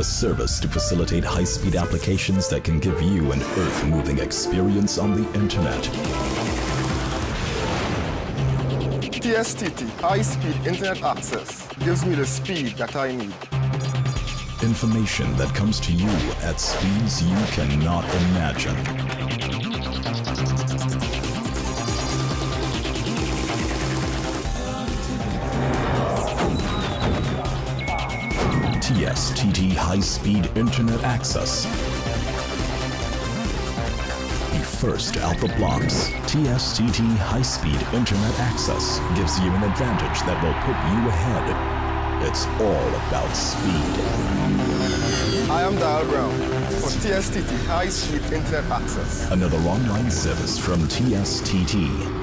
a service to facilitate high-speed applications that can give you an earth-moving experience on the internet. TSTT High Speed Internet Access gives me the speed that I need. Information that comes to you at speeds you cannot imagine. TSTT High Speed Internet Access. Be first out the blocks. TSTT High Speed Internet Access gives you an advantage that will put you ahead. It's all about speed. I am Dial Brown for TSTT High Speed Internet Access. Another online service from TSTT.